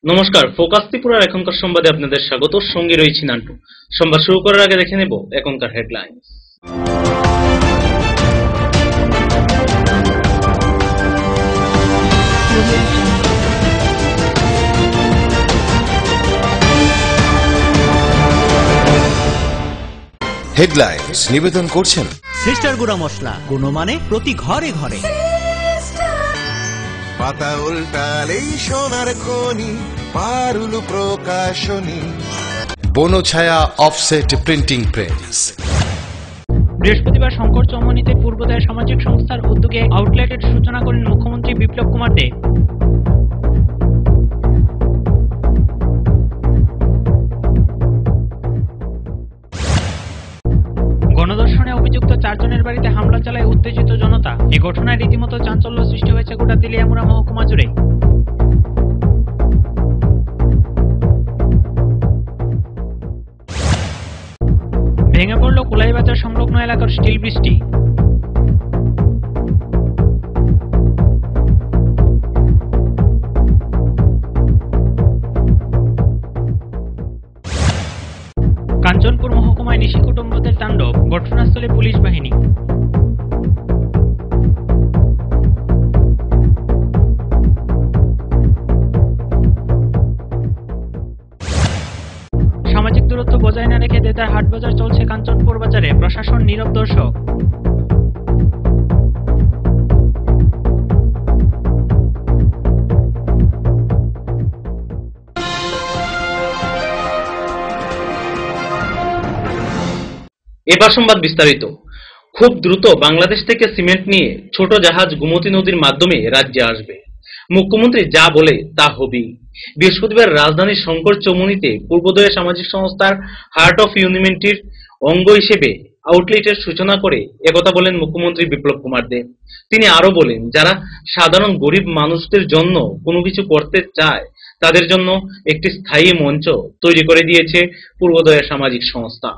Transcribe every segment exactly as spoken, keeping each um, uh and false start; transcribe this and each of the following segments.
নমস্কার, ফোকাস ত্রিপুরার এখনকার সংবাদে আপনাদের স্বাগত। সঙ্গে রয়েছি নান্টু। সংবাদ শুরু করার আগে দেখে নেব এখনকার হেডলাইন্স। হেডলাইন্স নিবেদন করছেন সিস্টার গুঁড়া মশলা, গুণমানে প্রতি ঘরে ঘরে। পাতা উল্টালেই সোনার খনি, Parul Prakashani. Banchhaya offset printing press. বৃহস্পতিবার শঙ্কর চৌমুহনীতে পূর্বোদয় সামাজিক সংস্থার উদ্যোগে আউটলেটের সূচনা করেন মুখ্যমন্ত্রী বিপ্লব কুমার দেব। গণধর্ষণে অভিযুক্ত চারজনের বাড়িতে হামলা চালায় উত্তেজিত জনতা। এই ঘটনায় রীতিমতো চাঞ্চল্য সৃষ্টি হয়েছে গোটা তেলিয়ামুড়া মহকুমা জুড়ে। ভেঙে পড়ল কুলাইবাজার সংলগ্ন এলাকার স্টিল ব্রিজটি। কাঞ্চনপুর মহকুমায় নিশি কুটুম্বদের তাণ্ডব, ঘটনাস্থলে পুলিশ বাহিনী। সামাজিক দূরত্ব বজায় না রেখে দেদার হাট বাজার চলছে কাঞ্চনপুর বাজারে, প্রশাসন নীরব দর্শক। এবার সংবাদ বিস্তারিত। খুব দ্রুত বাংলাদেশ থেকে সিমেন্ট নিয়ে ছোট জাহাজ গোমতী নদীর মাধ্যমে রাজ্যে আসবে। মুখ্যমন্ত্রী যা বলে তা হবেই। বৃহস্পতিবার রাজধানীর শঙ্কর চৌমুহনীতে পূর্বোদয় সামাজিক সংস্থার হার্ট অফ হিউম্যানিটির অঙ্গ হিসেবে আউটলেটের সূচনা করে একথা বলেন মুখ্যমন্ত্রী বিপ্লব কুমার দেব। তিনি আরো বলেন, যারা সাধারণ গরিব মানুষদের জন্য কোনো কিছু করতে চায় তাদের জন্য একটি স্থায়ী মঞ্চ তৈরি করে দিয়েছে পূর্বোদয় সামাজিক সংস্থা।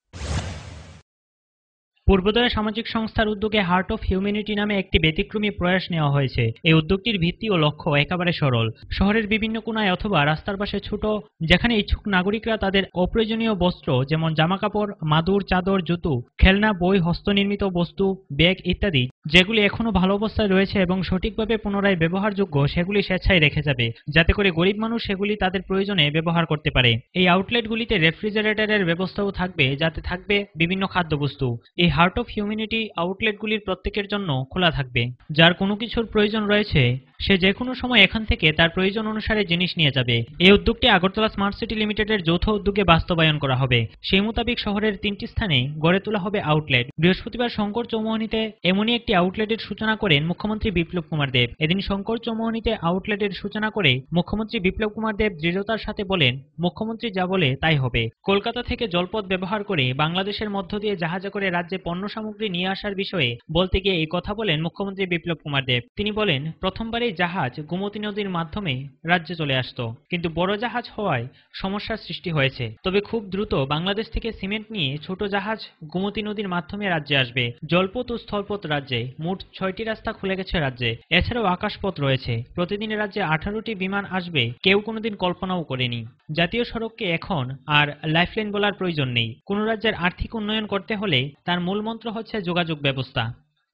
পূর্বোদয় সামাজিক সংস্থার উদ্যোগে হার্ট অফ হিউম্যানিটি নামে একটি ব্যতিক্রমী প্রয়াস নেওয়া হয়েছে। এই উদ্যোগটির ভিত্তি ও লক্ষ্য একেবারে সরল। শহরের বিভিন্ন কোনায় অথবা রাস্তার পাশে ছোট যেখানে ইচ্ছুক নাগরিকরা তাদের অপ্রয়োজনীয় বস্ত্র যেমন জামাকাপড়, মাদুর, চাদর, জুতো, খেলনা, বই, হস্তনির্মিত বস্তু, ব্যাগ ইত্যাদি যেগুলি এখনো ভালো অবস্থায় রয়েছে এবং সঠিকভাবে পুনরায় ব্যবহারযোগ্য সেগুলি স্বেচ্ছায় রেখে যাবে, যাতে করে গরিব মানুষ সেগুলি তাদের প্রয়োজনে ব্যবহার করতে পারে। এই আউটলেটগুলিতে রেফ্রিজারেটরের ব্যবস্থাও থাকবে, যাতে থাকবে বিভিন্ন খাদ্যবস্তু। এই হার্ট অফ হিউম্যানিটি আউটলেটগুলির প্রত্যেকের জন্য খোলা থাকবে। যার কোনো কিছুর প্রয়োজন রয়েছে সে যে কোনো সময় এখান থেকে তার প্রয়োজন অনুসারে জিনিস নিয়ে যাবে। এই উদ্যোগটি আগরতলা স্মার্ট সিটি লিমিটেডের যৌথ উদ্যোগে বাস্তবায়ন করা হবে। সেই মোতাবেক শহরের তিনটি স্থানে গড়ে তোলা হবে আউটলেট। বৃহস্পতিবার শঙ্কর চৌমুহনীতে এমনই একটি আউটলেটের সূচনা করেন মুখ্যমন্ত্রী বিপ্লব কুমার দেব। এদিন শঙ্কর চৌমুহনীতে আউটলেটের সূচনা করে মুখ্যমন্ত্রী বিপ্লব কুমার দেব দৃঢ়তার সাথে বলেন, মুখ্যমন্ত্রী যা বলে তাই হবে। কলকাতা থেকে জলপথ ব্যবহার করে বাংলাদেশের মধ্য দিয়ে জাহাজে করে রাজ্যে পণ্য সামগ্রী নিয়ে আসার বিষয়ে বলতে গিয়ে এই কথা বলেন মুখ্যমন্ত্রী বিপ্লব কুমার দেব। তিনি বলেন, প্রথমবারে জাহাজ গোমতী নদীর মাধ্যমে রাজ্যে চলে আসতো, কিন্তু বড় জাহাজ হওয়ায় সমস্যার সৃষ্টি হয়েছে। তবে খুব দ্রুত বাংলাদেশ থেকে সিমেন্ট নিয়ে ছোট জাহাজ গোমতী নদীর মাধ্যমে রাজ্যে আসবে। জলপথ ও স্থলপথ রাজ্যে মোট ছয়টি রাস্তা খুলে গেছে রাজ্যে। এছাড়াও আকাশপথ রয়েছে। প্রতিদিন রাজ্যে আঠারোটি বিমান আসবে, কেউ কোনোদিন কল্পনাও করেনি। জাতীয় সড়ককে এখন আর লাইফলাইন বলার প্রয়োজন নেই। কোন রাজ্যের আর্থিক উন্নয়ন করতে হলে তার মূল মন্ত্র হচ্ছে যোগাযোগ ব্যবস্থা।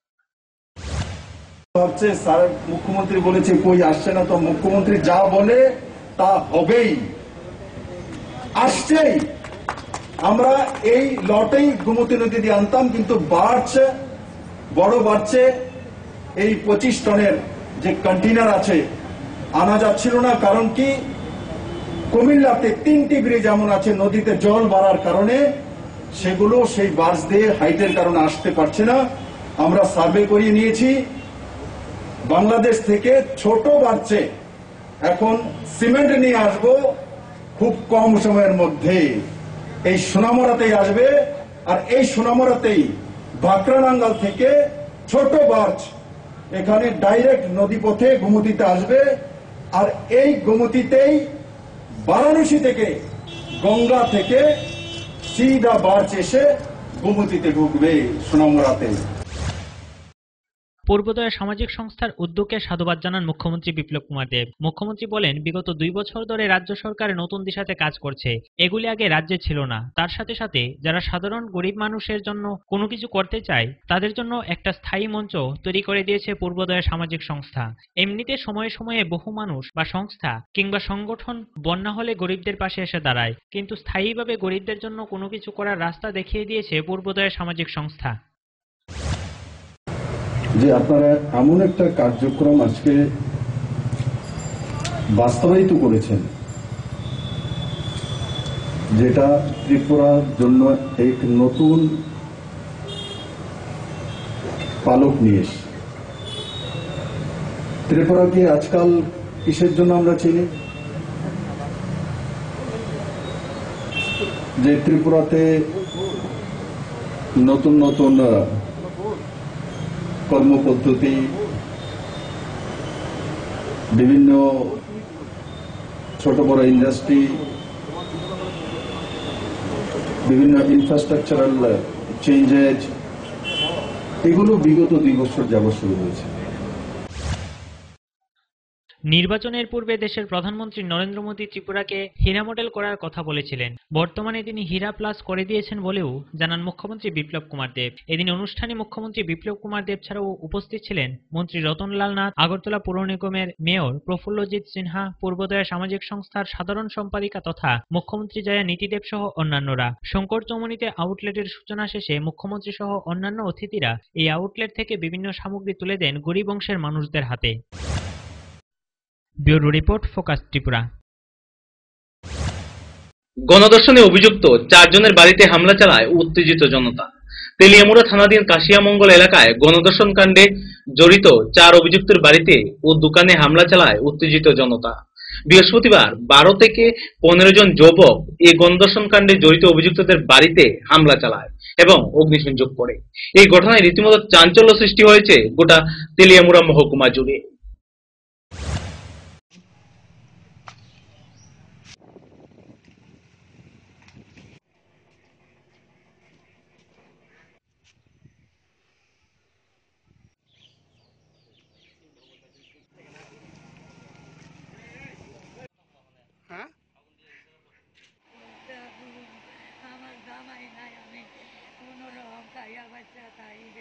হচ্ছে স্যার মুখ্যমন্ত্রী বলেছে কই আসছে না, তো মুখ্যমন্ত্রী যা বলে তা হবেই, আসছেই। আমরা এই লটেই গোমতী নদী দিয়ে আনতাম, কিন্তু বাড়ছে, বড় বাড়ছে। এই পঁচিশ টনের যে কন্টেইনার আছে আনা যাচ্ছিল না। কারণ কি, কুমিল্লাতে তিনটি ব্রিজ এমন আছে নদীতে জল বাড়ার কারণে সেগুলো সেই বাস দিয়ে হাইটের কারণে আসতে পারছে না। আমরা সার্ভে করিয়ে নিয়েছি, বাংলাদেশ থেকে ছোট বাড়ছে। এখন সিমেন্ট নিয়ে আসবো খুব কম সময়ের মধ্যে। এই সোনামুড়াতেই আসবে, আর এই সোনামুড়াতেই বাকরানাঙ্গাল থেকে ছোট বার্চ এখানে ডাইরেক্ট নদীপথে গোমতীতে আসবে। আর এই গোমতীতেই বারাণসী থেকে, গঙ্গা থেকে সিধা বার্চ এসে গোমতীতে ঢুকবে সোনামুড়াতে। পূর্বোদয় সামাজিক সংস্থার উদ্যোগকে সাধুবাদ জানান মুখ্যমন্ত্রী বিপ্লব কুমার দেব। মুখ্যমন্ত্রী বলেন, বিগত দুই বছর ধরে রাজ্য সরকার নতুন দিশাতে কাজ করছে। এগুলি আগে রাজ্যে ছিল না। তার সাথে সাথে যারা সাধারণ গরিব মানুষের জন্য কোনো কিছু করতে চায় তাদের জন্য একটা স্থায়ী মঞ্চ তৈরি করে দিয়েছে পূর্বোদয় সামাজিক সংস্থা। এমনিতে সময়ে সময়ে বহু মানুষ বা সংস্থা কিংবা সংগঠন বন্যা হলে গরিবদের পাশে এসে দাঁড়ায়, কিন্তু স্থায়ীভাবে গরিবদের জন্য কোনো কিছু করার রাস্তা দেখিয়ে দিয়েছে পূর্বোদয় সামাজিক সংস্থা। যে আপনারা এমন একটা কার্যক্রম আজকে বাস্তবায়িত করেছেন যেটা ত্রিপুরার জন্য এক নতুন পালক নিয়ে এসে। ত্রিপুরাকে আজকাল কিসের জন্য আমরা চিনি? যে ত্রিপুরাতে নতুন নতুন কর্মপদ্ধতি, বিভিন্ন ছোট বড় ইন্ডাস্ট্রি, বিভিন্ন ইনফ্রাস্ট্রাকচারাল চেঞ্জেস, এগুলো বিগত দুই বছর যাবৎ শুরু হয়েছে। নির্বাচনের পূর্বে দেশের প্রধানমন্ত্রী নরেন্দ্র মোদী ত্রিপুরাকে হীরা মডেল করার কথা বলেছিলেন। বর্তমানে তিনি হীরা প্লাস করে দিয়েছেন বলেও জানান মুখ্যমন্ত্রী বিপ্লব কুমার দেব। এদিন অনুষ্ঠানে মুখ্যমন্ত্রী বিপ্লব কুমার দেব ছাড়াও উপস্থিত ছিলেন মন্ত্রী রতনলাল নাথ, আগরতলা পৌর নিগমের মেয়র প্রফুল্লজিৎ সিনহা, পূর্বোদয় সামাজিক সংস্থার সাধারণ সম্পাদিকা তথা মুখ্যমন্ত্রী জয়া নীতিদেব সহ অন্যান্যরা। শঙ্কর চৌমুহনীতে আউটলেটের সূচনা শেষে মুখ্যমন্ত্রী সহ অন্যান্য অতিথিরা এই আউটলেট থেকে বিভিন্ন সামগ্রী তুলে দেন গরিব অংশের মানুষদের হাতে। Bureau report, focus Tripura. গণধর্ষণে অভিযুক্ত চারজনের বাড়িতে হামলা চালায় উত্তেজিত জনতা। তেলিয়ামুড়া থানাধীন কাশিয়ামঙ্গল এলাকায় গণধর্ষণ কাণ্ডে জড়িত চার অভিযুক্তের বাড়িতে ও দোকানে হামলা চালায় উত্তেজিত জনতা। বৃহস্পতিবার বারো থেকে পনেরো জন যুবক এই গণধর্ষণ কাণ্ডে জড়িত অভিযুক্তদের বাড়িতে হামলা চালায় এবং অগ্নিসংযোগ করে। এই ঘটনায় রীতিমতো চাঞ্চল্য সৃষ্টি হয়েছে গোটা তেলিয়ামুড়া মহকুমা জুড়ে। আমার জামাই নাই, আমি কোন রকম খাইয়া বাচ্চা খাই রে।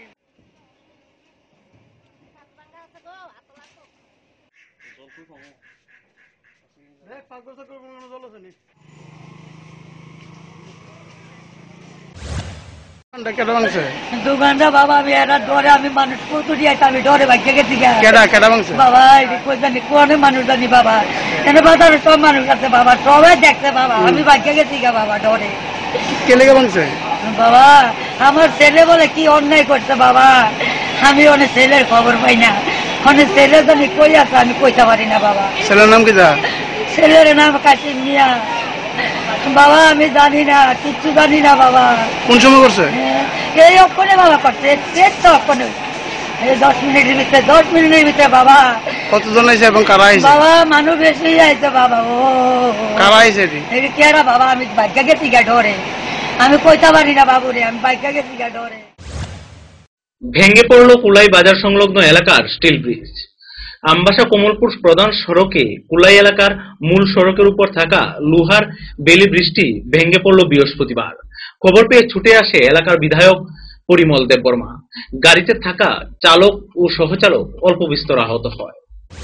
দোকানটা বাবা আমি এরা ডরে, আমি মানুষ কত দিয়েছি, আমি ডরে বাচ্চা গেছি বাবা। কই জানি কোন মানুষ জানি বাবা, কেন বাজারে সব মানুষ আছে বাবা, সবাই দেখছে বাবা, আমি বাচ্চা গেছি গা বাবা ডরে। কে লেগে ভাঙছে বাবা? আমার ছেলে বলে কি অন্যায় করছে বাবা, আমি অনেক ছেলের খবর পাই না, অনেক ছেলে জানি কই আছে আমি কইতে পারি না বাবা। ছেলের নাম কি? ছেলের নাম কাশিম মিয়া বাবা। আমি জানি না, কিচ্ছু জানি না বাবা। কোন সময় করছে? এই অক্ষণে বাবা করছে, তো অক্ষণে এই দশ মিনিটের ভিতরে, দশ মিনিটের ভিতরে বাবা। কতজন আইছে এবং কারা আইছে বাবা? মানুষ বেশি আইছে বাবা। ও কারা আইছে? কেরা বাবা? আমি বাইকা গেছি গা ডরে, আমি কইতে পারি না বাবু রে, আমি বাইকা গেছি গা ডরে। ভেঙে পড়ল কুলাই বাজার সংলগ্ন এলাকার স্টিল ব্রিজ। আমবাসা কমলপুর প্রধান সড়কে কুলাই এলাকার মূল সড়কের উপর থাকা লোহার বেলি ব্রিজটি ভেঙে পড়ল বৃহস্পতিবার। খবর পেয়ে ছুটে আসে এলাকার বিধায়ক পরিমল দেববর্মা। গাড়িতে থাকা চালক ও সহচালক অল্প বিস্তর আহত হয়।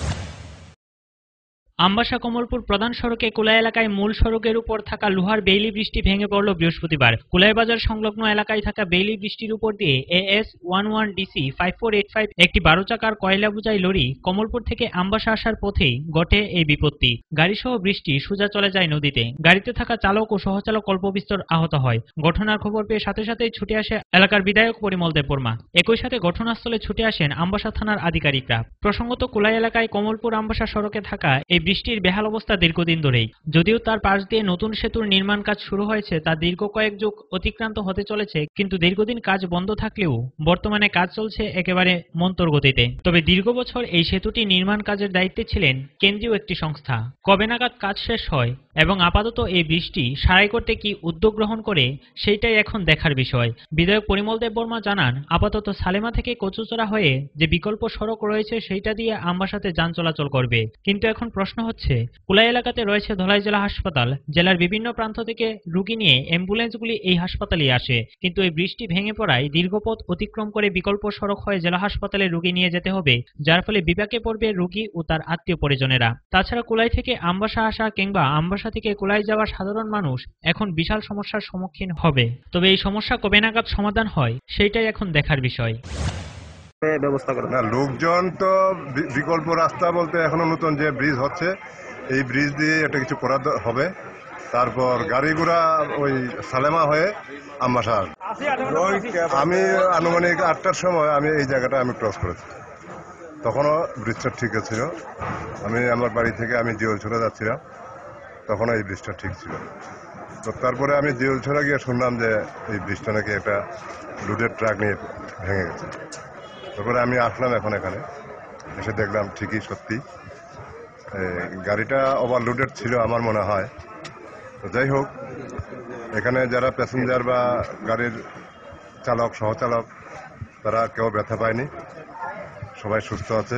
আমবাসা কমলপুর প্রধান সড়কে কুলাই এলাকায় মূল সড়কের উপর থাকা লোহার বেইলি ব্রিজটি ভেঙে পড়ল বৃহস্পতিবার। কুলাই বাজার সংলগ্ন এলাকায় থাকা বেইলি ব্রিজটির উপর দিয়ে A S one one DC five four eight five একটি বারো চাকার কয়লা বোঝাই লরি কমলপুর থেকে আমবাসা আসার পথেই ঘটে এই বিপত্তি। গাড়িসহ বৃষ্টি সোজা চলে যায় নদীতে। গাড়িতে থাকা চালক ও সহচালক অল্প বিস্তর আহত হয়। ঘটনার খবর পেয়ে সাথে সাথেই ছুটে আসে এলাকার বিধায়ক পরিমল দেববর্মা। একই সাথে ঘটনাস্থলে ছুটে আসেন আমবাসা থানার আধিকারিকরা। প্রসঙ্গত কুলাই এলাকায় কমলপুর আমবাসা সড়কে থাকা এই বৃষ্টির বেহাল অবস্থা দীর্ঘদিন ধরেই। যদিও তার পাশ দিয়ে নতুন সেতুর নির্মাণ কাজ শুরু হয়েছে, তা দীর্ঘ কয়েক যুগ অতিক্রান্ত হতে চলেছে, কিন্তু দীর্ঘদিন কাজ বন্ধ থাকলেও বর্তমানে কাজ চলছে একেবারে মন্তর গতিতে। তবে দীর্ঘ বছর এই সেতুটি নির্মাণ কাজের দায়িত্বে ছিলেন কেন্দ্রীয় একটি সংস্থা। কবে নাগাদ কাজ শেষ হয় এবং আপাতত এই বৃষ্টি সারাই করতে কি উদ্যোগ গ্রহণ করে, সেইটাই এখন দেখার বিষয়। বিধায়ক পরিমল দেব বর্মা জানান, আপাতত সালেমা থেকে কচুচড়া হয়ে যে বিকল্প সড়ক রয়েছে সেইটা দিয়ে আমবাসাতে যান চলাচল করবে। কিন্তু এখন প্রশ্ন হচ্ছে, কুলাই এলাকাতে রয়েছে ধলাই জেলা হাসপাতাল। জেলার বিভিন্ন প্রান্ত থেকে রোগী নিয়ে অ্যাম্বুলেন্সগুলি এই হাসপাতালে আসে, কিন্তু এই বৃষ্টি ভেঙে পড়ায় দীর্ঘপথ অতিক্রম করে বিকল্প সড়ক হয়ে জেলা হাসপাতালে রোগী নিয়ে যেতে হবে, যার ফলে বিপাকে পড়বে রোগী ও তার আত্মীয় পরিজনেরা। তাছাড়া কুলাই থেকে আমবাসা আসা কিংবা আমবাসা থেকে কুলাই যাওয়া সাধারণ মানুষ এখন বিশাল সমস্যার সম্মুখীন হবে। তবে এই সমস্যা কবে নাগাদ সমাধান হয় সেইটাই এখন দেখার বিষয়। ব্যবস্থা করে না, লোকজন তো বিকল্প রাস্তা বলতে এখনো নতুন যে ব্রিজ হচ্ছে, এই ব্রিজ দিয়ে একটা কিছু করা হবে। তারপর গাড়ি ঘোড়া ওই সালেমা হয়ে আমবাসা। আমি আনুমানিক আটটার সময় আমি এই জায়গাটা আমি ক্রস করেছি, তখনও ব্রিজটা ঠিক ছিল। আমি আমার বাড়ি থেকে আমি জিওলছড়া যাচ্ছিলাম, তখনও এই ব্রিজটা ঠিক ছিল। তো তারপরে আমি জিওলছড়া গিয়ে শুনলাম যে এই ব্রিজটা নাকি একটা লোডের ট্রাক নিয়ে ভেঙে গেছে। তারপরে আমি আসলাম এখন এখানে, এসে দেখলাম ঠিকই সত্যি গাড়িটা ওভারলোডেড ছিল আমার মনে হয়। তো যাই হোক, এখানে যারা প্যাসেঞ্জার বা গাড়ির চালক সহচালক তারা কেউ ব্যথা পায়নি, সবাই সুস্থ আছে।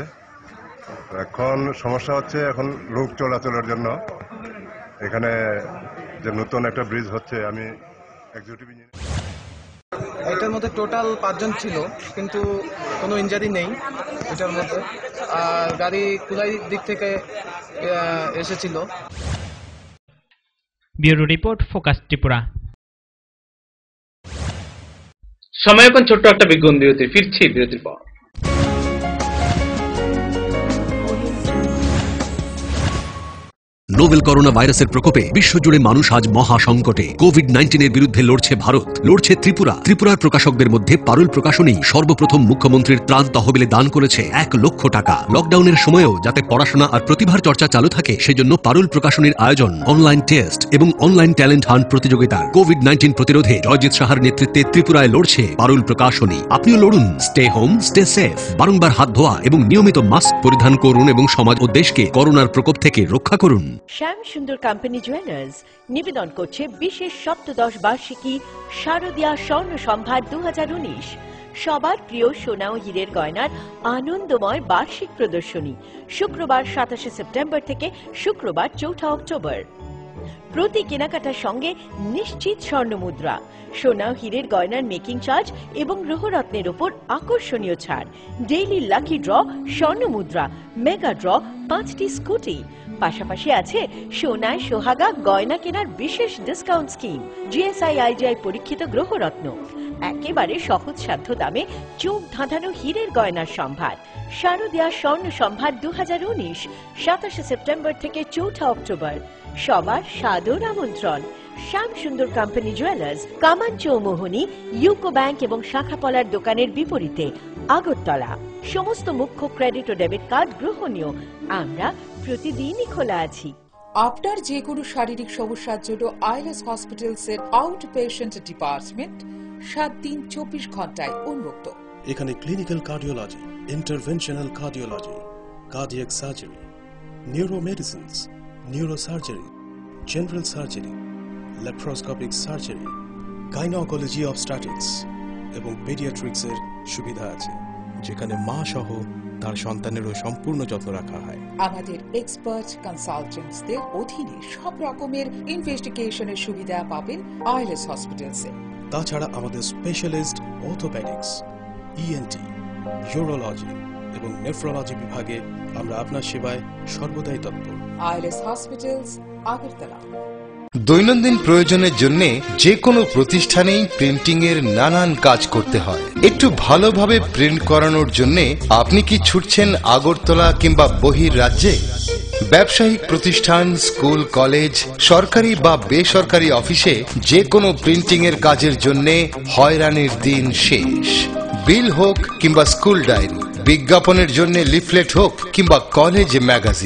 এখন সমস্যা হচ্ছে এখন লোক চলাচলের জন্য এখানে যে নতুন একটা ব্রিজ হচ্ছে। আমি এক্সিকিউটিভ ইঞ্জিনিয়ার। এটার মধ্যে টোটাল পাঁচজন ছিল, কিন্তু কোনো ইনজারি নেই এটার মধ্যে। আর গাড়ি কুলাই দিক থেকে এসেছিল। Bureau report, focus Tripura. সময় এখন ছোট্ট একটা বিজ্ঞান বিরতি, ফিরছি বিরতির পর। নোভেল করোনা ভাইরাসের প্রকোপে বিশ্বজুড়ে মানুষ আজ মহা সংকটে। কোভিড নাইন্টিনের বিরুদ্ধে লড়ছে ভারত, লড়ছে ত্রিপুরা। ত্রিপুরার প্রকাশকদের মধ্যে পারুল প্রকাশনী সর্বপ্রথম মুখ্যমন্ত্রীর ত্রাণ তহবিলে দান করেছে এক লক্ষ টাকা। লকডাউনের সময়েও যাতে পড়াশোনা আর প্রতিভার চর্চা চালু থাকে, সেজন্য পারুল প্রকাশনীর আয়োজন অনলাইন টেস্ট এবং অনলাইন ট্যালেন্ট হান্ট প্রতিযোগিতা। কোভিড নাইন্টিন প্রতিরোধে জয়জিৎ সাহার নেতৃত্বে ত্রিপুরায় লড়ছে পারুল প্রকাশনী। আপনিও লড়ুন। Stay home, stay safe. বারংবার হাত ধোয়া এবং নিয়মিত মাস্ক পরিধান করুন এবং সমাজ ও দেশকে করোনার প্রকোপ থেকে রক্ষা করুন। শ্যাম সুন্দর কোম্পানি জুয়েলার্স নিবেদন করছে বিশেষ সপ্তদশ বার্ষিকী শারদীয়া স্বর্ণ সম্ভার দু হাজার উনিশ। সবার প্রিয় সোনা ও হীরের গয়নার আনন্দময় বার্ষিক প্রদর্শনী শুক্রবার সাতাশে সেপ্টেম্বর থেকে শুক্রবার চৌঠা অক্টোবর। প্রতি কেনাকাটার সঙ্গে নিশ্চিত স্বর্ণ মুদ্রা, সোনা ও হীরের গয়নার মেকিং চার্জ এবং গ্রহরত্নের উপর আকর্ষণীয় ছাড়, ডেইলি লাকি ড্র, স্বর্ণ মুদ্রা, মেগা ড্র, পাঁচটি স্কুটি। পাশাপাশি আছে সোনায় সোহাগা গয়না কেনার বিশেষ ডিসকাউন্ট স্কিম, জিএসআই আইজিআই পরীক্ষিত গ্রহরত্ন, একেবারে সহজ সাধ্য দামে চোখ ধাঁধানো হীরের গয়নার সম্ভার। শারদীয়া স্বর্ণ সম্ভার দু হাজার উনিশ সাতাশে সেপ্টেম্বর থেকে চৌঠা অক্টোবর। সবার সাদর আমন্ত্রণ। শ্যাম সুন্দর কোম্পানি জুয়েলার্স, কামান চৌমোহনী, ইউকো ব্যাংক এবং শাখাপলার দোকানের বিপরীতে, আগরতলা। সমস্ত মুখ্য ক্রেডিট ও ডেবিট কার্ড গ্রহণীয়। আমরা প্রতিদিনই খোলা আছি। আপনার যে কোনো শারীরিক সমস্যার জন্য আইএলএস হসপিটালস এর আউট পেশেন্ট ডিপার্টমেন্ট সাত দিন চব্বিশ ঘন্টায় উন্মুক্ত। এখানে clinical cardiology, interventional cardiology, cardiac surgery, neuromedicines, neurosurgery, general surgery, laparoscopic surgery, gynaecology obstetrics এবং পেডিয়াট্রিক্সের সুবিধা আছে, যেখানে মা সহ তার সন্তানেরও সম্পূর্ণ যত্ন রাখা হয়। আমাদের এক্সপার্ট কনসালটেন্টসদের অধীনে সব রকমের ইনভেস্টিগেশনের সুবিধা পাবেন আইএলএস হসপিটালসে। তাছাড়া আমাদের স্পেশালিস্ট অর্থোপেডিক্স, ইএনটি, ইউরোলজি এবং নেফ্রোলজি বিভাগে আমরা আপনার সেবায় সর্বদাই তৎপর। ILS hospitals, Agartala. দৈনন্দিন প্রয়োজনের জন্য যে কোনো প্রতিষ্ঠানেই প্রিন্টিং এর নানান কাজ করতে হয়। একটু ভালোভাবে প্রিন্ট করানোর জন্য আপনি কি ছুটছেন আগরতলা কিংবা বহির রাজ্যে? ব্যবসায়িক প্রতিষ্ঠান, স্কুল, কলেজ, সরকারি বা বেসরকারি অফিসে যে কোনো প্রিন্টিং এর কাজের জন্য হয়রানির দিন শেষ। বিল হোক কিংবা স্কুল ডায়েরি, বিজ্ঞাপনের জন্য লিফলেট হোক কিংবা কলেজ ম্যাগাজিন,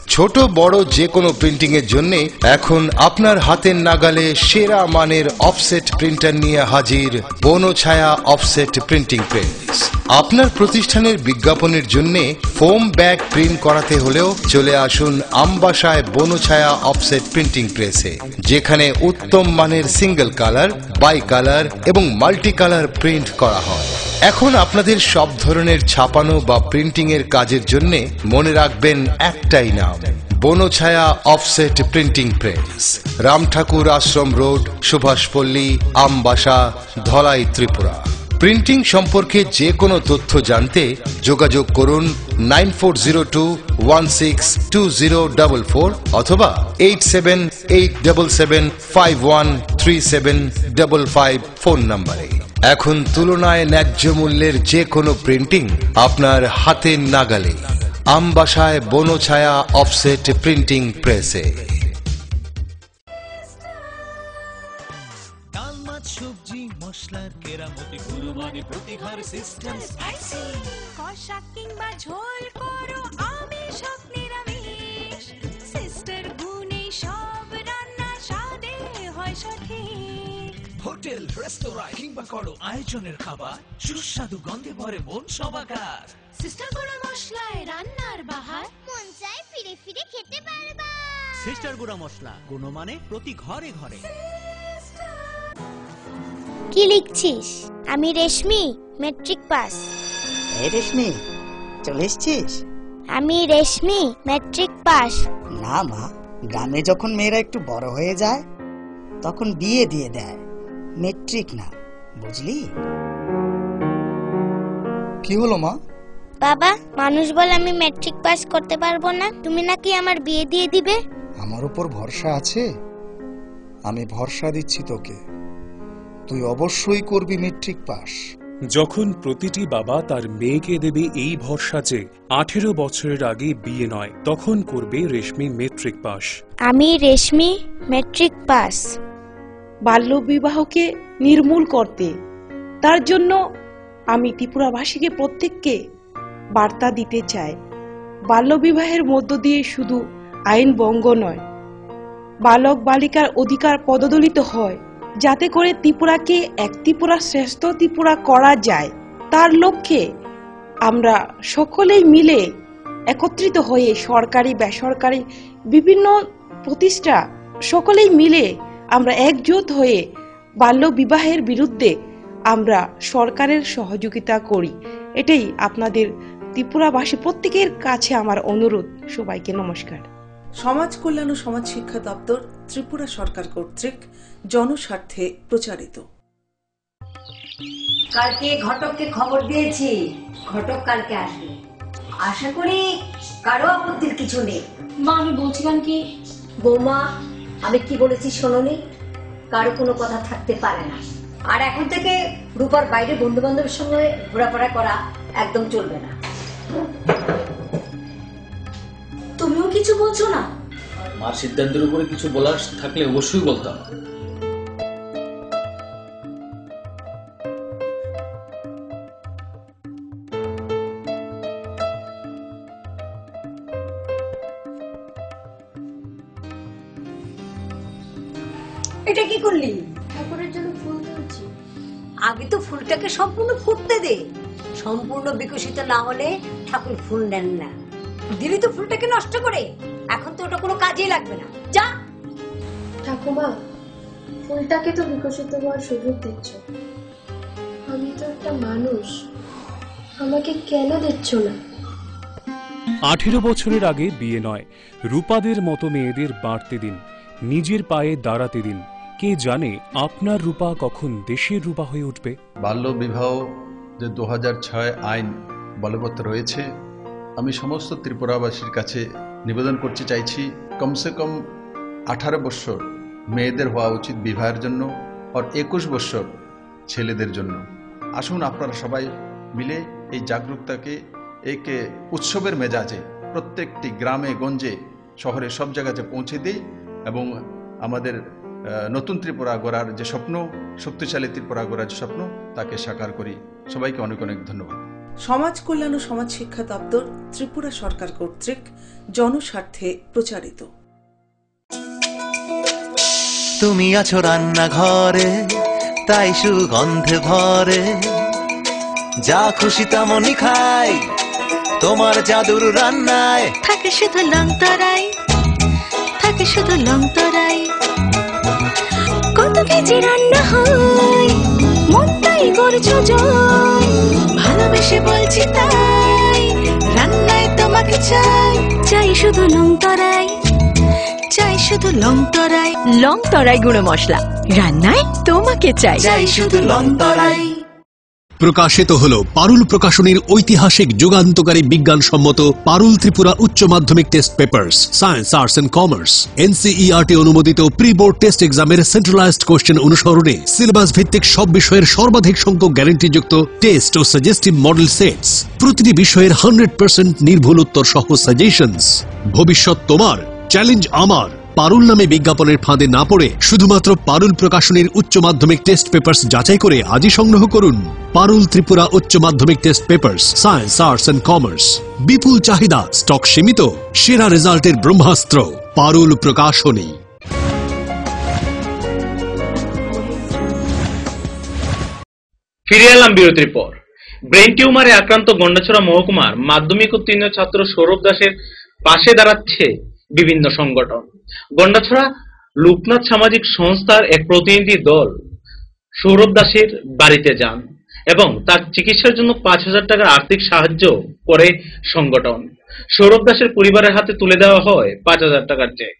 ছোট বড় যে কোনো প্রিন্টিং এর জন্য এখন আপনার হাতের নাগালে সেরা মানের অফসেট প্রিন্টার নিয়ে হাজির বনছায়া অফসেট প্রিন্টিং প্রেস। আপনার প্রতিষ্ঠানের বিজ্ঞাপনের জন্য ফোম ব্যাগ প্রিন্ট করাতে হলেও চলে আসুন আমবাসায় বনছায়া অফসেট প্রিন্টিং প্রেসে, যেখানে উত্তম মানের সিঙ্গেল কালার, বাই কালার এবং মাল্টি কালার প্রিন্ট করা হয়। এখন আপনাদের সব ধরনের ছাপানো বা প্রিন্টিং এর কাজের জন্য মনে রাখবেন একটাই নাম, Banchhaya offset printing press, Ramthakur Ashram road, Subhashpalli, Ambassa, Dhalai, Tripura. Printing সম্পর্কে যে কোনো তথ্য জানতে যোগাযোগ করুন nine four zero two one six two zero double four অথবা eight seven eight double seven five one three seven double five phone নম্বরে। এখন তুলনায় ন্যায্য মূল্যের যে কোনো প্রিন্টিং আপনার হাতের নাগালে, আমবাসায় বনছায়া অফসেট প্রিন্টিং প্রেসে। সবজি মশলার কেরামতি গুরুমানি প্রতিঘর সিস্টেম স্পাইসি কষা কিংবা ঝোল করো আমিষ হোক নিরামিষ সিস্টার গুণে সব রান্না স্বাদে হয় সঠিক। হোটেল রেস্তোরাঁ কিংবা করো আয়োজনের খাবার সুস্বাদু গন্ধে ভরে মন সবাকার। সিস্টার গুঁড়া মশলায় রান্নার বাহার মন চায় ফিরে ফিরে খেতে পারবা। সিস্টার গুঁড়া মশলা গুণমানে প্রতি ঘরে ঘরে। কি লিখছিস? আমি রেশমি, মেট্রিক পাস। এই রেশমি, চলে এসছিস? আমি রেশমি, মেট্রিক পাস। না মা, গ্রামে যখন মেয়েরা একটু বড় হয়ে যায় তখন বিয়ে দিয়ে দেয়, মেট্রিক না, বুঝলি? কি হলো মা? বাবা, মানুষ বলে আমি মেট্রিক পাস করতে পারবো না, তুমি নাকি আমার বিয়ে দিয়ে দিবে? আমার উপর ভরসা আছে? আমি ভরসা দিচ্ছি তোকে, তুই অবশ্যই করবি মেট্রিক পাস। যখন প্রতিটি বাবা তার মেয়েকে দেবে এই ভরসা যে আঠেরো বছরের আগে বিয়ে নয়, তখন করবে রেশমি মেট্রিক পাস। আমি রেশমি, মেট্রিক পাস। বাল্যবিবাহকে নির্মূল করতে, তার জন্য আমি ত্রিপুরাবাসীকে প্রত্যেককে বার্তা দিতে চাই, বাল্যবিবাহের মধ্য দিয়ে শুধু আইন ভঙ্গ নয়, বালক বালিকার অধিকার পদদলিত হয়, যাতে করে ত্রিপুরাকে এক ত্রিপুরা শ্রেষ্ঠ ত্রিপুরা করা যায়। তার লক্ষ্যে আমরা সকলেই মিলে একত্রিত হয়ে সরকারি বেসরকারি বিভিন্ন প্রতিষ্ঠান সকলেই মিলে আমরা একজোট হয়ে বাল্য বিবাহের বিরুদ্ধে আমরা সরকারের সহযোগিতা করি। এটাই আপনাদের ত্রিপুরাবাসী প্রত্যেকের কাছে আমার অনুরোধ। সবাইকে নমস্কার। সমাজ কল্যাণ ও সমাজ শিক্ষা দপ্তর, ত্রিপুরা সরকার কর্তৃক জনস্বার্থে প্রচারিত। কালকে ঘটককে খবর দিয়েছি, ঘটক কালকে আসবে। আশা করি কারো আপত্তির কিছু নেই। মা, আমি বলছিলাম কি, বৌমা আমি কি বলেছি শোনোনি? কারো কোনো কথা থাকতে পারে না। আর এখন থেকে রূপার বাইরে বন্ধু বান্ধবের সঙ্গে ঘোরাফেরা করা একদম চলবে না। তুমিও কিছু বলছো না? মার সিদ্ধান্তের উপরে কিছু বলার থাকলে অবশ্যই বলতাম। এটা কি করলি? ঠাকুরের জন্য ফুল তুলছি। আগে তো ফুলটাকে সম্পূর্ণ ফুটতে দে, সম্পূর্ণ বিকশিত না হলে ঠাকুর ফুল নেন না। দিলি তো ফুলটাকে নষ্ট করে, এখন তো ওটা কোনো কাজেই লাগবে না। যা। ঠাকুমা, ফুলটাকে তো বিকশিত হওয়ার সুযোগ দিচ্ছ, আমি তো একটা মানুষ, আমাকে কেন দিচ্ছ না? আঠেরো বছরের আগে বিয়ে নয়, রূপাদের মতো মেয়েদের বাড়তে দিন, নিজের পায়ে দাঁড়াতে দিন। কে জানে আপনার রূপা কখন দেশের রূপা হয়ে উঠবে। বাল্য বিবাহ যে দু হাজার ছয় আইন বলবৎ রয়েছে, আমি সমস্ত ত্রিপুরাবাসীর কাছে নিবেদন করতে চাইছি, কমসে কম আঠারো বছর মেয়েদের হওয়া উচিত বিবাহের জন্য, আর একুশ বছর ছেলেদের জন্য। আসুন আপনারা সবাই মিলে এই জাগরুকতাকে এক উৎসবের মেজাজে প্রত্যেকটি গ্রামে গঞ্জে শহরে সব জায়গাতে পৌঁছে দিই এবং আমাদের নতুন ত্রিপুরা গড়ার যে স্বপ্ন, শক্তিশালী ত্রিপুরা গড়ার যে স্বপ্ন, তাকে সাকার করি। সবাইকে অনেক অনেক ধন্যবাদ। সমাজ কল্যাণ ও সমাজ শিক্ষা দপ্তর ত্রিপুরা সরকার কর্তৃক জনস্বার্থে প্রচারিত। তুমি আছো রান্নাঘরে, তাই সুগন্ধে ভরে, যা খুশি তেমনই খাই তোমার জাদুর রান্নায়। থাকে শুধু লং তরাই, থাকে শুধু লং তরাই, কত কেজি রান্না হয় মনটাই করছো জয়, ভালোবেসে বলছি তাই রান্নায় তোমাকে চাই, চাই শুধু লং তরাই, চাই শুধু লং তরাই। লং তরাই গুঁড়ো মশলা, রান্নায় তোমাকে চাই, চাই শুধু লং তরাই। প্রকাশিত হল পারুল প্রকাশনীর ঐতিহাসিক যুগান্তকারী বিজ্ঞানসম্মত পারুল ত্রিপুরা উচ্চ মাধ্যমিক test papers, science, arts and commerce, NCERT অনুমোদিত প্রি বোর্ড টেস্ট এক্সামের সেন্ট্রালাইজড কোশ্চেন অনুসরণে সিলেবাস ভিত্তিক সব বিষয়ের সর্বাধিক সংখ্যক গ্যারান্টিযুক্ত টেস্ট ও সাজেস্টিভ মডেল সেটস, প্রতিটি বিষয়ের হান্ড্রেড পার্সেন্ট নির্ভুল উত্তর সহ সাজেশনস। ভবিষ্যৎ তোমার, চ্যালেঞ্জ আমার। পারুল নামে বিজ্ঞাপনের ফাঁদে না পড়ে শুধুমাত্র পারুল প্রকাশনীর উচ্চ মাধ্যমিক টেস্ট পেপার্স যাচাই করে আজই সংগ্রহ করুন। পারুল ত্রিপুরা উচ্চ মাধ্যমিক test papers, science, arts and commerce. বিপুল চাহিদা, স্টক সীমিত, সেরা রেজাল্টের ব্রহ্মাস্ত্র, পারুল প্রকাশনী। ফিরে এলাম বিরতির পর। ব্রেন টিউমারে আক্রান্ত গন্ডাছড়া মহকুমার মাধ্যমিক উত্তীর্ণ ছাত্র সৌরভ দাসের পাশে দাঁড়াচ্ছে বিভিন্ন সংগঠন। গন্ডাছড়া লোকনাথ সামাজিক সংস্থার এক প্রতিনিধি দল সৌরভ দাসের বাড়িতে যান এবং তার চিকিৎসার জন্য পাঁচ হাজার টাকার আর্থিক সাহায্য করে সংগঠন। সৌরভ দাসের পরিবারের হাতে তুলে দেওয়া হয় পাঁচ হাজার টাকার চেক।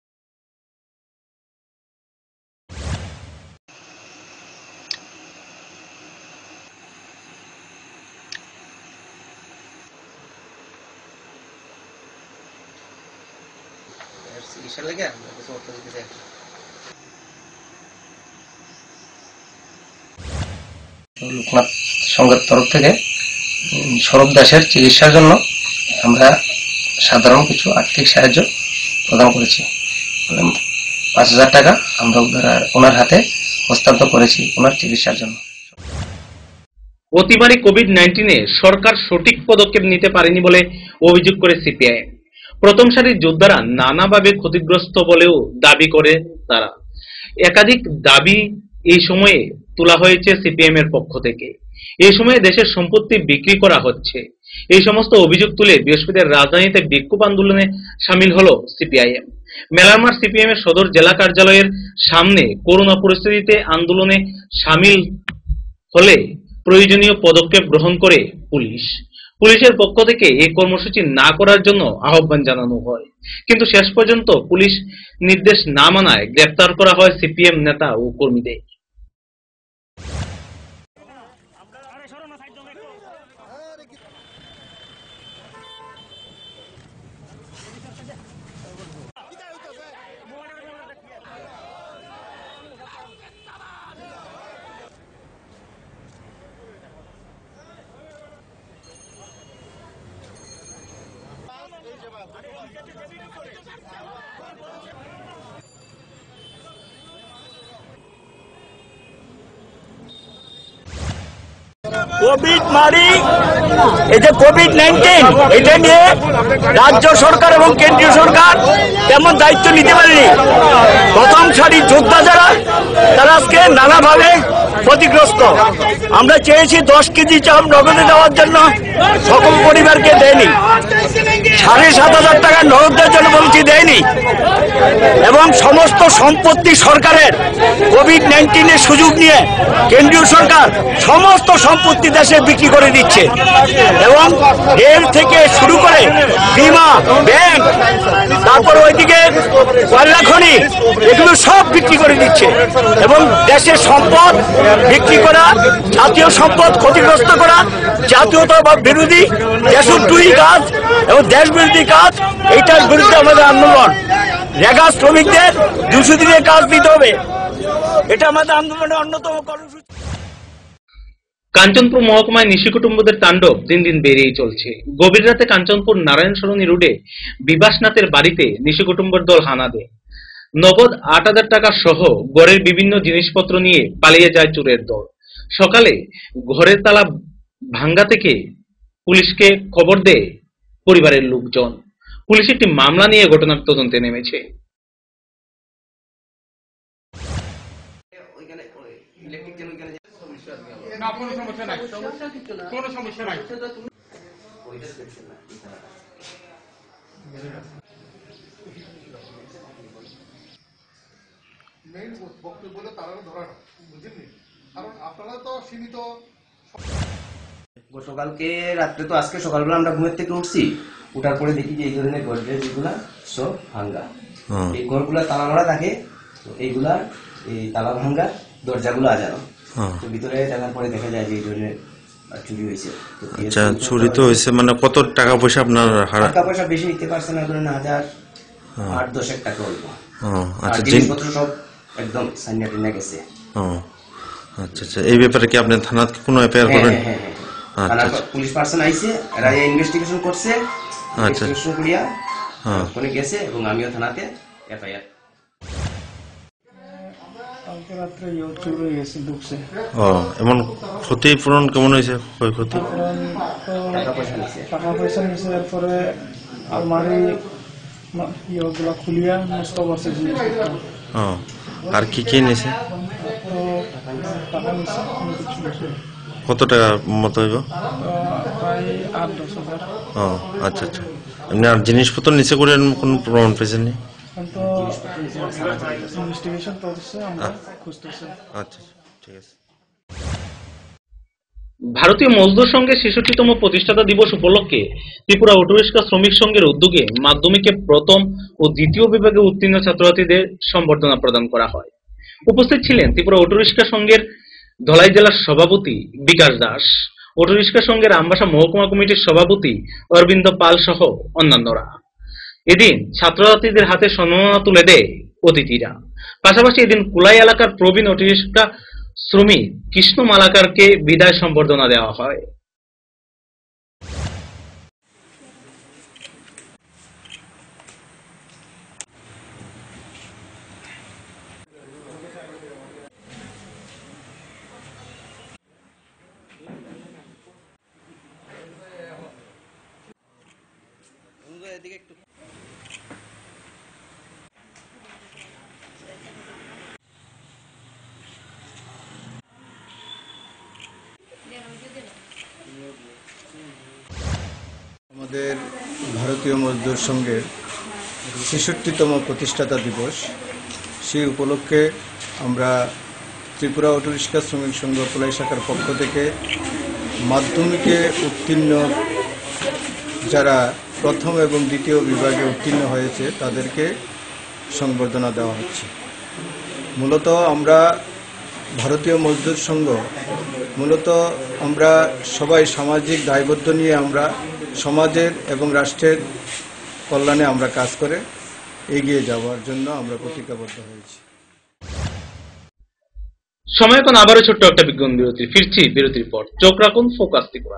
লোকনাথ সংঘের তরফ থেকে সৌরভ দাসের চিকিৎসার জন্য আমরা সাধারণ কিছু আর্থিক সাহায্য প্রদান করেছি। পাঁচ হাজার টাকা আমরা ওনার হাতে হস্তান্তর করেছি ওনার চিকিৎসার জন্য। অতিমারি কোভিড নাইন্টিনে সরকার সঠিক পদক্ষেপ নিতে পারেনি বলে অভিযোগ করে সিপিআইএম। প্রথম সারির যোদ্ধারা নানাভাবে ক্ষতিগ্রস্ত বলেও দাবি করে তারা। একাধিক দাবি এই সময়ে তোলা হয়েছে সিপিএম এর পক্ষ থেকে। এই সময়ে দেশের সম্পত্তি বিক্রি করা হচ্ছে, এই সমস্ত অভিযোগ তুলে বৃহস্পতিবার রাজধানীতে বিক্ষোভ আন্দোলনে সামিল হলো সিপিআইএম। মেলারমার সিপিএম এর সদর জেলা কার্যালয়ের সামনে করোনা পরিস্থিতিতে আন্দোলনে সামিল হলে প্রয়োজনীয় পদক্ষেপ গ্রহণ করে পুলিশ। পুলিশের পক্ষ থেকে এই কর্মসূচি না করার জন্য আহ্বান জানানো হয়, কিন্তু শেষ পর্যন্ত পুলিশ নির্দেশ না মানায় গ্রেফতার করা হয় সিপিএম নেতা ও কর্মীদের। কোভিড মারি, এই যে কোভিড নাইন্টিন, এটা নিয়ে রাজ্য সরকার এবং কেন্দ্রীয় সরকার তেমন দায়িত্ব নিতে পারেনি। প্রথম সারির যোদ্ধা যারা, তারা আজকে নানাভাবে ক্ষতিগ্রস্ত। আমরা চেয়েছি দশ কেজি চাল নগদে দেওয়ার জন্য, সকল পরিবারকে দেয়নি। সাড়ে সাত হাজার টাকা নগদ দেওয়ার জন্য বলছি, দেয়নি। এবং সমস্ত সম্পত্তি সরকারের কোভিড নাইন্টিনের সুযোগ নিয়ে কেন্দ্রীয় সরকার সমস্ত সম্পত্তি দেশে বিক্রি করে দিচ্ছে এবং রেল থেকে শুরু করে বিমা, ব্যাংক, তারপর ওইদিকে কয়লা খনি, এগুলো সব বিক্রি করে দিচ্ছে এবং দেশের সম্পদ বিক্রি করা, জাতীয় সম্পদ ক্ষতিগ্রস্ত করা, জাতীয়তাবাদ বিরোধী দেশদ্রোহী কাজ এবং দেশ বিরোধী কাজ, এইটার বিরুদ্ধে আমাদের আন্দোলন। রেগা শ্রমিকদের দুশো দিনের কাজ দিতে হবে, এটা আমাদের আন্দোলনের অন্যতম কর্মসূচি। কাঞ্চনপুর মহকুমায় নিশিকুটুম্বদের তাণ্ডব দিন দিন বেড়েই চলছে। গভীর রাতে কাঞ্চনপুর নারায়ণ সরণী রোডে বিবাসনাথের বাড়িতে নিশিকুটুম্বর দল হানা দেয়। নগদ আট হাজার টাকা সহ ঘরের বিভিন্ন জিনিসপত্র নিয়ে পালিয়ে যায় চোরের দল। সকালে ঘরের তালা ভাঙ্গা থেকে পুলিশকে খবর দেয় পরিবারের লোকজন। পুলিশ একটি মামলা নিয়ে ঘটনার তদন্তে নেমেছে। গতকালকে রাত্রে তো আজকে সকালবেলা আমরা ঘুমের থেকে উঠছি, উঠার পরে দেখি যে এই ধরনের গডরেজ যেগুলা সব ভাঙ্গা, এই ঘরগুলা তালা মারা থাকে, তো এইগুলা এই তালা ভাঙ্গা, দরজাগুলো আজানো, তো ভিতরে দেখার পরে দেখা যায় যে এই ধরনের চুরি হয়েছে। আচ্ছা, চুরি তো হয়েছে, মানে কত টাকা পয়সা আপনার? টাকা পয়সা বেশি নিতে পারছে না, ধরেন হাজার আট দশেক টাকা হইব। আচ্ছা, জিনিসপত্র সব একদম সাইনা টিনা গেছে। আচ্ছা আচ্ছা, এই ব্যাপারে কি আপনি থানাত কোনো এফআইআর করবেন? থানা পুলিশ পার্সন আইছে, এরা ইনভেস্টিগেশন করছে, আচ্ছা ইনভেস্টিগেশন করিয়া কোনে গেছে এবং আমিও থানাতে এফআইআর। কালকে রাত্রে চুরি হয়ে গেছে, ঢুকছে। ও, এমন ক্ষতিপূরণ কেমন হয়েছে? ক্ষয়ক্ষতি টাকা পয়সা নিছে, টাকা পয়সা নিছে, এরপরে আলমারি ইয়েগুলা খুলিয়া নষ্ট করছে জিনিসপত্র। ও, আর কি কি নিছে? টাকা নিছে, কিছু কত টাকা মতো হইব? প্রায় আট দশ হাজার। ও আচ্ছা আচ্ছা, এমনি আর জিনিসপত্র নিচে করে কোনো প্রমাণ পেয়েছেন? ইনভেস্টিগেশন চলছে, আমরা খুঁজতেছি। আচ্ছা ঠিক আছে। ভারতীয় মজদুর সংঘের ছেষট্টিতম প্রতিষ্ঠাতা দিবস উপলক্ষে ত্রিপুরা অটোরিক্সা শ্রমিক সংঘের উদ্যোগে মাধ্যমিকে প্রথম ও দ্বিতীয় বিভাগে উত্তীর্ণ ছাত্রছাত্রীদের সম্বর্ধনা প্রদান করা হয়। উপস্থিত ছিলেন ত্রিপুরা অটোরিক্সা সংঘের ধলাই জেলার সভাপতি বিকাশ দাস, অটোরিক্সা সংঘের আমবাসা মহকুমা কমিটির সভাপতি অরবিন্দ পাল সহ অন্যান্যরা। এদিন ছাত্রছাত্রীদের হাতে সম্মাননা তুলে দেয় অতিথিরা। পাশাপাশি এদিন কুলাই এলাকার প্রবীণ অটোরিক্সা শ্রমিক কৃষ্ণ মালাকারকে বিদায় সম্বর্ধনা দেওয়া হয়। আমাদের ভারতীয় মজদুর সংঘের ছেষট্টিতম প্রতিষ্ঠাতা দিবস, সেই উপলক্ষে আমরা ত্রিপুরা অটোরিক্সা শ্রমিক সংঘ কুলাই শাখার পক্ষ থেকে মাধ্যমিকে উত্তীর্ণ যারা প্রথম এবং দ্বিতীয় বিভাগে উত্তীর্ণ হয়েছে তাদেরকে সংবর্ধনা দেওয়া হচ্ছে। মূলত আমরা ভারতীয় মজদুর সংঘ মূলত আমরা সবাই সামাজিক দায়বদ্ধ নিয়ে আমরা সমাজের এবং রাষ্ট্রের কল্যাণে আমরা কাজ করে এগিয়ে যাওয়ার জন্য আমরা প্রতিজ্ঞাবদ্ধ হয়েছি। সময় এখন আবারও ছোট্ট একটা বিজ্ঞান বিরতি। ফিরছি বিরতির পর, চোখ রাখুন ফোকাস ত্রিপুরা।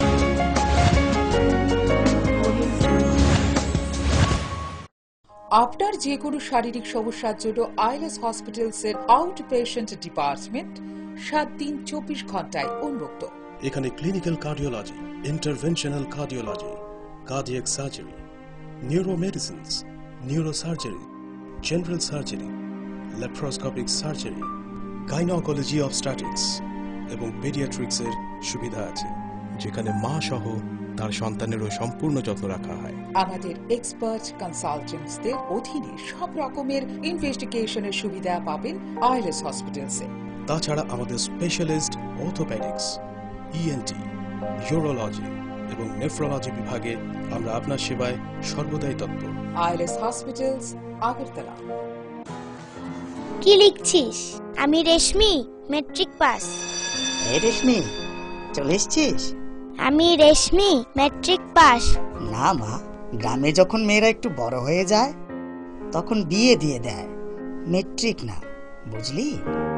আপনার যে কোনো শারীরিক সমস্যার জন্য আইএলএস হসপিটালস এর আউট পেশেন্ট ডিপার্টমেন্ট সাত দিন চব্বিশ ঘন্টায় উন্মুক্ত। এখানে clinical cardiology, interventional cardiology, cardiac surgery, neuromedicines, neurosurgery, general surgery, laparoscopic surgery, gynaecology obstetrics এবং পেডিয়াট্রিক্স এর সুবিধা আছে, যেখানে মা সহ তার সন্তানেরও সম্পূর্ণ যত্ন রাখা হয়। আমাদের এক্সপার্ট কনসালটেন্টসদের অধীনে সব রকমের ইনভেস্টিগেশনের সুবিধা পাবেন আইএলএস হসপিটালসে। তাছাড়া আমাদের স্পেশালিস্ট অর্থোপেডিক্স, ইএনটি, ইউরোলজি এবং নেফ্রোলজি বিভাগে আমরা আপনার সেবায় সর্বদাই তৎপর। ILS hospitals, Agartala. কি লিখছিস? আমি রেশমি, মেট্রিক পাস। এই রেশমি, চলে এসছিস? আমি রেশমি, মেট্রিক পাস। না মা, গ্রামে যখন মেয়েরা একটু বড় হয়ে যায় তখন বিয়ে দিয়ে দেয়, মেট্রিক না, বুঝলি?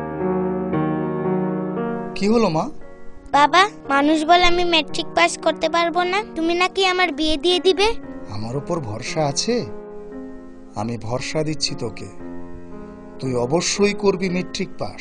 কি হলো মা? বাবা, মানুষ বলে আমি মেট্রিক পাস করতে পারবো না, তুমি নাকি আমার বিয়ে দিয়ে দিবে? আমার উপর ভরসা আছে? আমি ভরসা দিচ্ছি তোকে, তুই অবশ্যই করবি মেট্রিক পাস।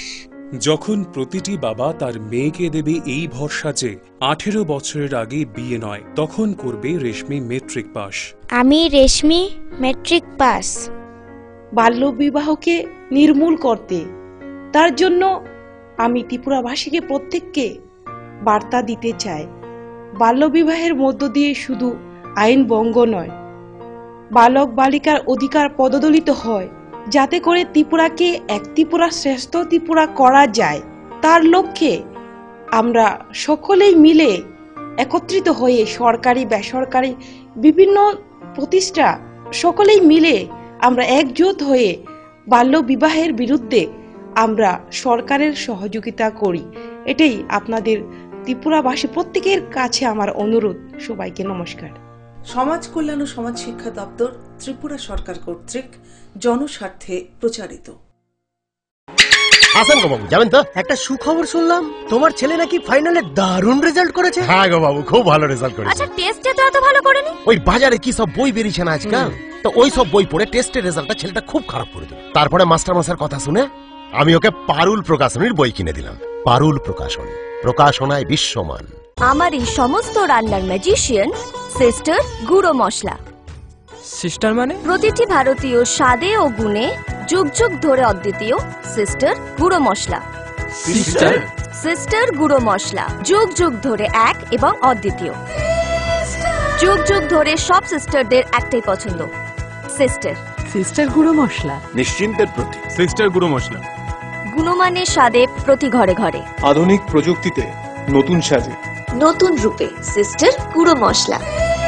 যখন প্রতিটি বাবা তার মেয়েকে দেবে এই ভরসা যে আঠেরো বছরের আগে বিয়ে নয়, তখন করবে রেশমি মেট্রিক পাস। আমি রেশমি মেট্রিক পাস। বাল্যবিবাহকে নির্মূল করতে, তার জন্য আমি ত্রিপুরাবাসীকে প্রত্যেককে বার্তা দিতে চাই। বাল্যবিবাহের মধ্য দিয়ে শুধু আইন ভঙ্গ নয়, বালক বালিকার অধিকার পদদলিত হয়, যাতে করে ত্রিপুরাকে এক ত্রিপুরা শ্রেষ্ঠ ত্রিপুরা করা যায়। তার লক্ষ্যে আমরা সকলেই মিলে একত্রিত হয়ে সরকারি বেসরকারি বিভিন্ন প্রতিষ্ঠা সকলেই মিলে আমরা একজোট হয়ে বাল্য বিবাহের বিরুদ্ধে আমরা সরকারের সহযোগিতা করি। এটাই আপনাদের ত্রিপুরাবাসী প্রত্যেকের কাছে আমার অনুরোধ। সবাইকে নমস্কার। সমাজ কল্যাণ ও সমাজ শিক্ষা দপ্তর, ত্রিপুরা সরকার কর্তৃক জনস্বার্থে প্রচারিত। হাসান গো বাবু, যাবেন তো? একটা সুখবর শুনলাম, তোমার ছেলে নাকি ফাইনালে দারুণ রেজাল্ট করেছে। হ্যাঁ গো বাবু, খুব ভালো রেজাল্ট করেছে। আচ্ছা, টেস্টে তো এত ভালো করেনি? ওই বাজারে কি সব বই বেরিয়েছে না আজকাল, তো ওই সব বই পড়ে টেস্টের রেজাল্টটা ছেলেটা খুব খারাপ করে দিল। তারপরে মাস্টার মশাইয়ের কথা শুনে আমি ওকে পারুল প্রকাশনীর বই কিনে দিলাম। পারুল প্রকাশন, প্রকাশনায় বিশ্বমান। আমার এই সমস্ত রান্নার ম্যাজিশিয়ান সিস্টার গুঁড়ো মশলা। সিস্টার মানে? প্রতিটি ভারতীয় স্বাদে ও গুণে যুগ যুগ ধরে অদ্বিতীয় সিস্টার গুঁড়ো মশলা। সিস্টার সিস্টার গুঁড়ো মশলা যুগ যুগ ধরে এক এবং অদ্বিতীয়। যুগ যুগ ধরে সব সিস্টারদের একটাই পছন্দ, সিস্টার। সিস্টার গুঁড়ো মশলা, নিশ্চিন্তের প্রতীক। সিস্টার গুঁড়ো মশলা, গুণমানের স্বাদে প্রতি ঘরে ঘরে, আধুনিক প্রযুক্তিতে নতুন সাজে, নতুন রূপে। সিস্টার গুঁড়ো মশলা,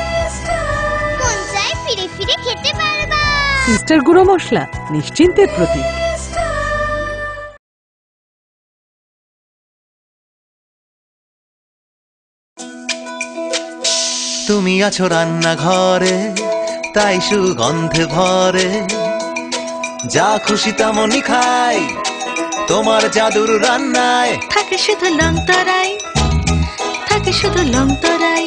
ফিরে ফিরে খেতে পারবা। সিস্টার গুঁড়ো মশলা, নিশ্চিন্তের প্রতীক। তুমি আছো রান্নাঘরে, তাই সুগন্ধে ভরে, যা খুশি তেমনই খাই, তোমার জাদুর রান্নায় থাকে শুধু লং তরাই, থাকে শুধু লং তরাই।